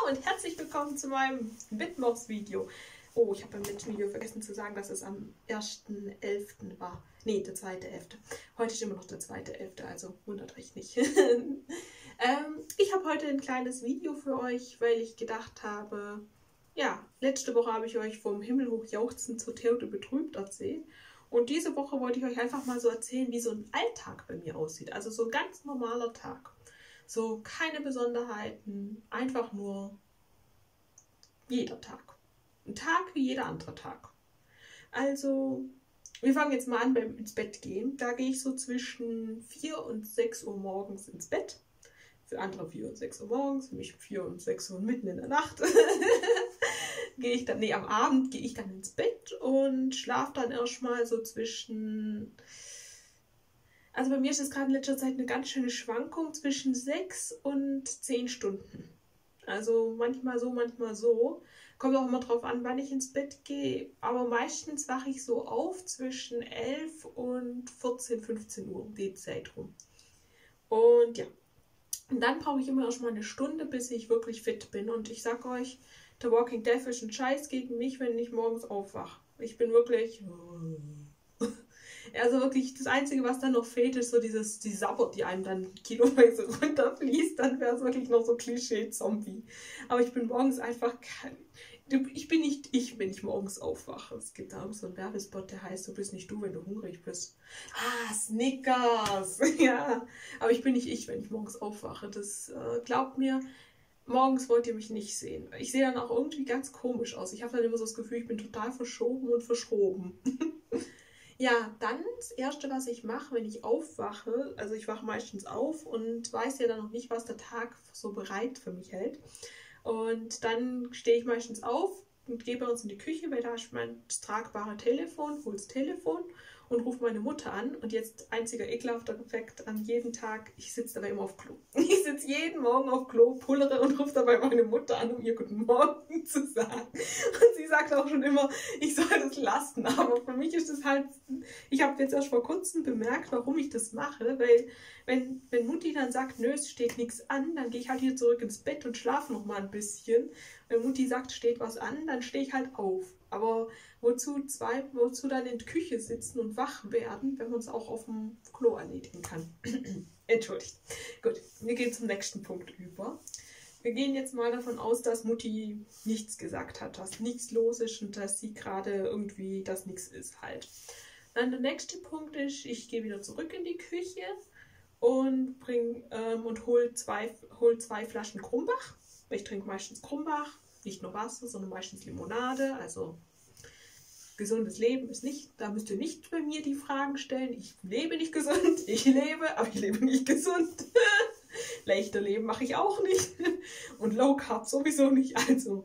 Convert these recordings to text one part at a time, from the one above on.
und herzlich willkommen zu meinem Mittwochsvideo. Oh, ich habe beim letzten Video vergessen zu sagen, dass es am 1.11. war. Nee, der 2.11. Heute ist immer noch der 2.11., also wundert euch nicht. Ich habe heute ein kleines Video für euch, weil ich gedacht habe, ja, letzte Woche habe ich euch vom Himmel hoch jauchzend zur Tode betrübt erzählt. Und diese Woche wollte ich euch einfach mal so erzählen, wie so ein Alltag bei mir aussieht. Also so ein ganz normaler Tag. So keine Besonderheiten, einfach nur jeder Tag. Ein Tag wie jeder andere Tag. Also, wir fangen jetzt mal an beim ins Bett gehen. Da gehe ich so zwischen 4 und 6 Uhr morgens ins Bett. Für andere 4 und 6 Uhr morgens, für mich 4 und 6 Uhr mitten in der Nacht. Am Abend gehe ich dann ins Bett und schlafe dann erstmal so zwischen... Also bei mir ist es gerade in letzter Zeit eine ganz schöne Schwankung zwischen 6 und 10 Stunden. Also manchmal so, manchmal so. Kommt auch immer drauf an, wann ich ins Bett gehe. Aber meistens wache ich so auf zwischen 11 und 14, 15 Uhr, um die Zeit rum. Und ja, und dann brauche ich immer erstmal eine Stunde, bis ich wirklich fit bin. Und ich sag euch, The Walking Dead ist ein Scheiß gegen mich, wenn ich morgens aufwache. Ich bin wirklich... Also wirklich, das Einzige, was dann noch fehlt, ist so die Sabber, die einem dann kiloweise runterfließt. Dann wäre es wirklich noch so Klischee-Zombie. Aber ich bin morgens einfach ich bin nicht ich, wenn ich morgens aufwache. Es gibt da so einen Werbespot, der heißt, du bist nicht du, wenn du hungrig bist. Ah, Snickers! Ja, aber ich bin nicht ich, wenn ich morgens aufwache. Das glaubt mir, morgens wollt ihr mich nicht sehen. Ich sehe dann auch irgendwie ganz komisch aus. Ich habe dann immer so das Gefühl, ich bin total verschoben und verschroben. Ja, dann das Erste, was ich mache, wenn ich aufwache, also ich wache meistens auf und weiß ja dann noch nicht, was der Tag so bereit für mich hält. Und dann stehe ich meistens auf und gehe bei uns in die Küche, weil da ist mein tragbare Telefon, hole das Telefon und rufe meine Mutter an. Und jetzt einziger ekelhafter Effekt an jedem Tag, ich sitze dabei immer auf Klo. Ich sitze jeden Morgen auf Klo, pullere und rufe dabei meine Mutter an, um ihr Guten Morgen zu sagen. Und sie sagt auch schon immer, ich soll das lassen. Aber für mich ist das halt, ich habe jetzt erst vor kurzem bemerkt, warum ich das mache, weil wenn Mutti dann sagt, nö, es steht nichts an, dann gehe ich halt hier zurück ins Bett und schlafe noch mal ein bisschen. Wenn Mutti sagt, steht was an, dann stehe ich halt auf. Aber wozu dann in der Küche sitzen und wach werden, wenn man es auch auf dem Klo erledigen kann? Entschuldigt. Gut, wir gehen zum nächsten Punkt über. Wir gehen jetzt mal davon aus, dass Mutti nichts gesagt hat, dass nichts los ist und dass sie gerade irgendwie, dass nichts ist halt. Dann der nächste Punkt ist, ich gehe wieder zurück in die Küche und hol zwei Flaschen Krumbach. Ich trinke meistens Krumbach, nicht nur Wasser, sondern meistens Limonade. Also gesundes Leben ist nicht, da müsst ihr nicht bei mir die Fragen stellen. Ich lebe nicht gesund, ich lebe, aber ich lebe nicht gesund. Leichter Leben mache ich auch nicht. Und Low Carb sowieso nicht. Also,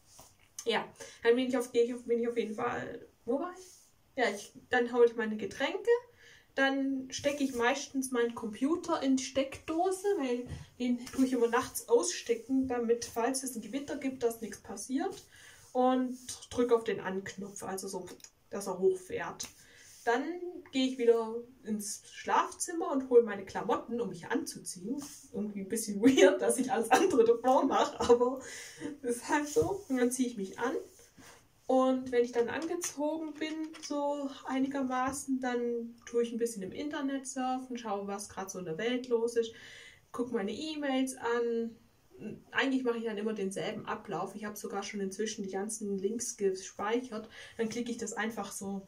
ja, dann bin ich auf jeden Fall, wo war ich? Ja, dann hole ich meine Getränke. Dann stecke ich meistens meinen Computer in die Steckdose, weil den tue ich immer nachts ausstecken, damit, falls es ein Gewitter gibt, dass nichts passiert. Und drücke auf den An-Knopf, also so, dass er hochfährt. Dann gehe ich wieder ins Schlafzimmer und hole meine Klamotten, um mich anzuziehen. Irgendwie ein bisschen weird, dass ich alles andere davor mache, aber das ist halt so. Und dann ziehe ich mich an. Und wenn ich dann angezogen bin, so einigermaßen, dann tue ich ein bisschen im Internet surfen, schaue, was gerade so in der Welt los ist, gucke meine E-Mails an. Eigentlich mache ich dann immer denselben Ablauf. Ich habe sogar schon inzwischen die ganzen Links gespeichert. Dann klicke ich das einfach so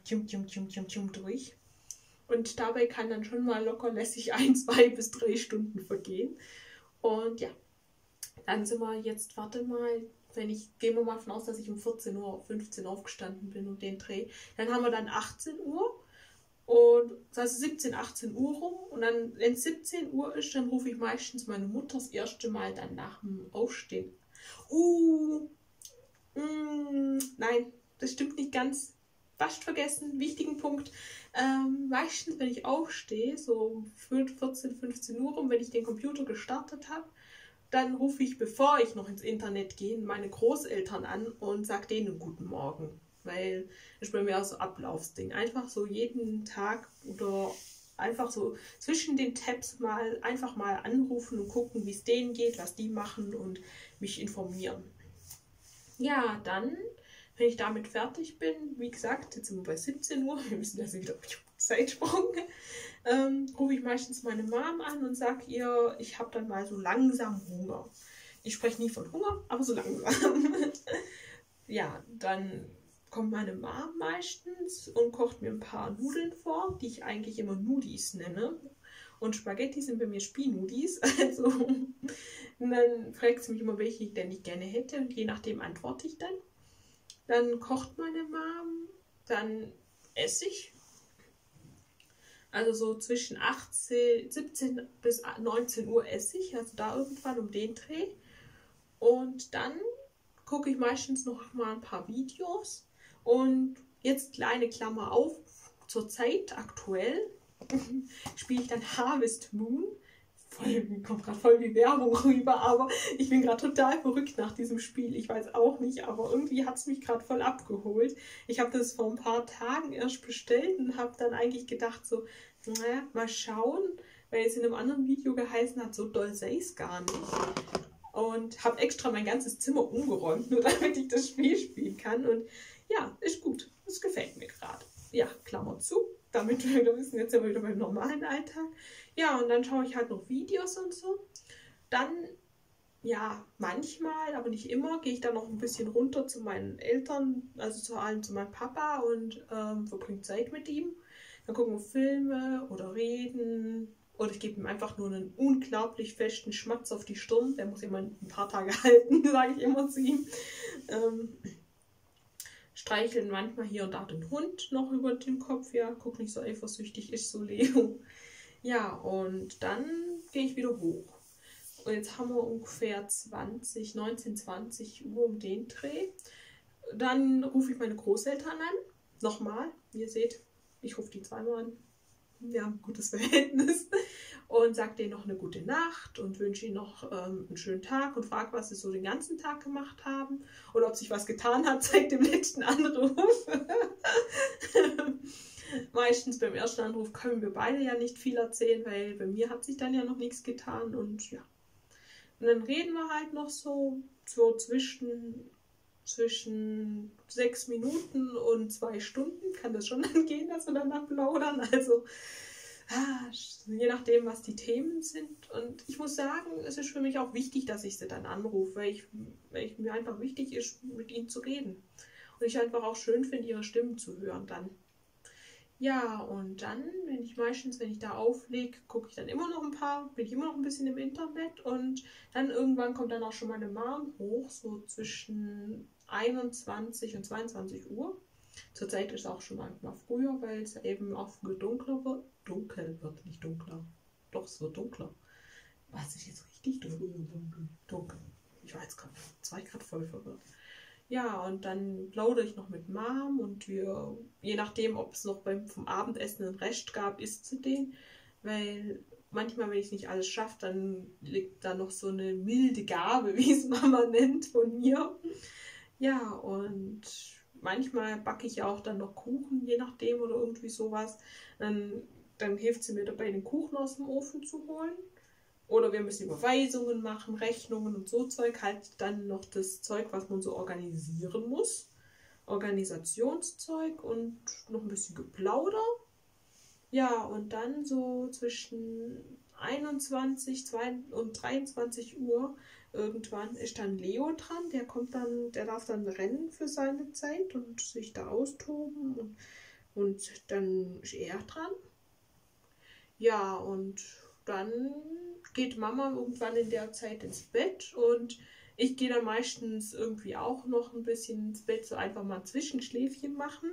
durch. Und dabei kann dann schon mal locker lässig 1, 2 bis 3 Stunden vergehen. Und ja, dann sind wir jetzt, warte mal, gehen wir mal davon aus, dass ich um 14 Uhr, 15 Uhr aufgestanden bin und den Dreh. Dann haben wir dann 18 Uhr. Und also 17, 18 Uhr rum. Und dann, wenn es 17 Uhr ist, dann rufe ich meistens meine Mutter das erste Mal dann nach dem Aufstehen. Nein, das stimmt nicht ganz. Fast vergessen, wichtigen Punkt. Meistens, wenn ich aufstehe, so 14, 15 Uhr rum, wenn ich den Computer gestartet habe, dann rufe ich, bevor ich noch ins Internet gehe, meine Großeltern an und sage denen Guten Morgen. Weil das ist bei mir auch so ein Ablaufsding. Einfach so jeden Tag oder einfach so zwischen den Tabs einfach mal anrufen und gucken, wie es denen geht, was die machen und mich informieren. Ja, dann, wenn ich damit fertig bin, wie gesagt, jetzt sind wir bei 17 Uhr, wir müssen also wieder Zeitsprung, rufe ich meistens meine Mom an und sage ihr, ich habe dann mal so langsam Hunger. Ich spreche nie von Hunger, aber so langsam. Ja, dann kommt meine Mom meistens und kocht mir ein paar Nudeln vor, die ich eigentlich immer Nudis nenne. Und Spaghetti sind bei mir Spinudis. Also, und dann fragt sie mich immer, welche ich denn nicht gerne hätte. Und je nachdem antworte ich dann. Dann kocht meine Mom, dann esse ich. Also so zwischen 17 bis 19 Uhr esse ich. Also da irgendwann um den Dreh. Und dann gucke ich meistens noch mal ein paar Videos. Und jetzt kleine Klammer auf, zurzeit aktuell spiele ich dann Harvest Moon. Kommt gerade voll wie Werbung rüber, aber ich bin gerade total verrückt nach diesem Spiel. Ich weiß auch nicht, aber irgendwie hat es mich gerade voll abgeholt. Ich habe das vor ein paar Tagen erst bestellt und habe dann eigentlich gedacht so, naja, mal schauen, weil es in einem anderen Video geheißen hat, so doll sei es gar nicht. Und habe extra mein ganzes Zimmer umgeräumt, nur damit ich das Spiel spielen kann. Und ja, ist gut. Das gefällt mir gerade. Ja, Klammer zu. Damit wir wissen, jetzt sind wir wieder beim normalen Alltag. Ja, und dann schaue ich halt noch Videos und so. Dann, ja, manchmal, aber nicht immer, gehe ich dann noch ein bisschen runter zu meinen Eltern, also zu allem zu meinem Papa und verbringe Zeit mit ihm. Dann gucken wir Filme oder reden. Oder ich gebe ihm einfach nur einen unglaublich festen Schmatz auf die Stirn. Der muss immer ein paar Tage halten, sage ich immer zu ihm. Streicheln manchmal hier und da den Hund noch über den Kopf. Ja, guck nicht so eifersüchtig, ist so Leo. Ja, und dann gehe ich wieder hoch. Und jetzt haben wir ungefähr 19, 20 Uhr um den Dreh. Dann rufe ich meine Großeltern an. Nochmal, wie ihr seht, ich rufe die zweimal an. Wir haben ein gutes Verhältnis. Und sage denen noch eine gute Nacht und wünsche ihnen noch einen schönen Tag und frage, was sie so den ganzen Tag gemacht haben oder ob sich was getan hat seit dem letzten Anruf. Meistens beim ersten Anruf können wir beide ja nicht viel erzählen, weil bei mir hat sich dann ja noch nichts getan und ja. Und dann reden wir halt noch so zwischen 6 Minuten und 2 Stunden kann das schon dann gehen, dass wir danach plaudern. Also je nachdem, was die Themen sind. Und ich muss sagen, es ist für mich auch wichtig, dass ich sie dann anrufe, weil mir einfach wichtig ist, mit ihnen zu reden. Und ich einfach auch schön finde, ihre Stimmen zu hören dann. Ja, und dann, wenn ich da auflege, gucke ich dann bin ich immer noch ein bisschen im Internet und dann irgendwann kommt dann auch schon meine Mom hoch, so zwischen 21 und 22 Uhr. Zurzeit ist es auch schon manchmal früher, weil es eben auch früh dunkel wird, nicht dunkler. Doch, es wird dunkler. Was ist jetzt richtig dunkel? Ich war jetzt gerade 2 Grad voll verwirrt. Ja, und dann plaudere ich noch mit Mom und wir, je nachdem, ob es noch vom Abendessen einen Rest gab, isst sie den. Weil manchmal, wenn ich nicht alles schaffe, dann liegt da noch so eine milde Gabe, wie es Mama nennt, von mir. Ja, und manchmal backe ich ja auch dann noch Kuchen, je nachdem oder irgendwie sowas. Dann hilft sie mir dabei, den Kuchen aus dem Ofen zu holen. Oder wir müssen Überweisungen machen, Rechnungen und so Zeug. Halt dann noch das Zeug, was man so organisieren muss. Organisationszeug und noch ein bisschen Geplauder. Ja, und dann so zwischen 21 und 23 Uhr irgendwann ist dann Leo dran. Der darf dann rennen für seine Zeit und sich da austoben. Und dann ist er dran. Ja, und dann geht Mama irgendwann in der Zeit ins Bett und ich gehe dann meistens irgendwie auch noch ein bisschen ins Bett, so einfach mal Zwischenschläfchen machen.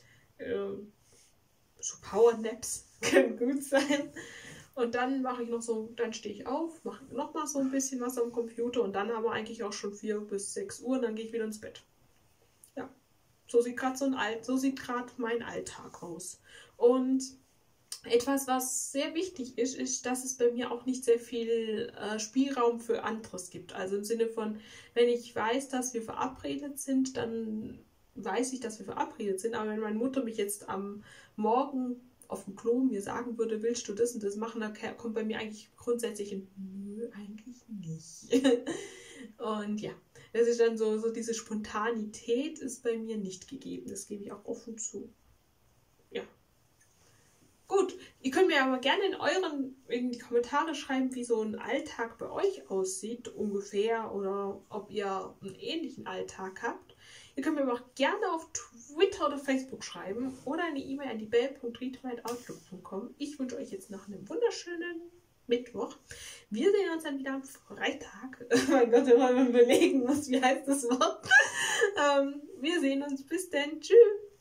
So Powernaps können gut sein. Und dann dann stehe ich auf, mache nochmal so ein bisschen was am Computer und dann haben wir eigentlich auch schon 4 bis 6 Uhr und dann gehe ich wieder ins Bett. Ja, so sieht gerade mein Alltag aus. Und etwas, was sehr wichtig ist, ist, dass es bei mir auch nicht sehr viel Spielraum für anderes gibt. Also im Sinne von, wenn ich weiß, dass wir verabredet sind, dann weiß ich, dass wir verabredet sind. Aber wenn meine Mutter mich jetzt am Morgen auf dem Klo mir sagen würde, willst du das und das machen, dann kommt bei mir eigentlich grundsätzlich ein Nö, eigentlich nicht. Und ja, das ist dann so diese Spontanität ist bei mir nicht gegeben. Das gebe ich auch offen zu. Ja. Gut, ihr könnt mir aber gerne in die Kommentare schreiben, wie so ein Alltag bei euch aussieht, ungefähr, oder ob ihr einen ähnlichen Alltag habt. Ihr könnt mir aber auch gerne auf Twitter oder Facebook schreiben oder eine E-Mail an die bell.readwriteoutlook.com. Ich wünsche euch jetzt noch einen wunderschönen Mittwoch. Wir sehen uns dann wieder am Freitag. Oh mein Gott, wenn man überlegen muss, wie heißt das Wort. Wir sehen uns. Bis dann. Tschüss.